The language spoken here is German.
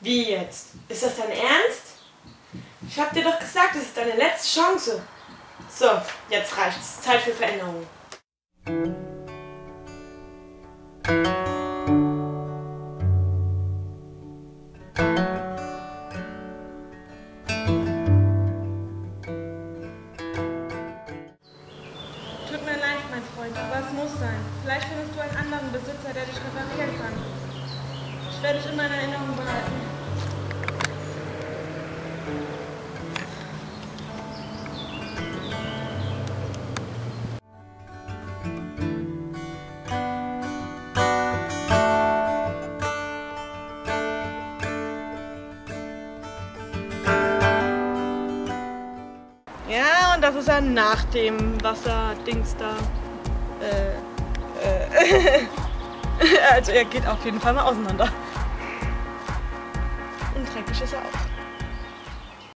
Wie jetzt? Ist das dein Ernst? Ich hab dir doch gesagt, das ist deine letzte Chance. So, jetzt reicht's. Zeit für Veränderung. Tut mir leid, mein Freund, aber es muss sein. Vielleicht findest du einen anderen Besitzer, der dich reparieren kann. Ich werde dich immer in Erinnerung behalten. Ja, und das ist dann nach dem Wasserdings da. Also er geht auf jeden Fall mal auseinander. Und dreckig ist er auch.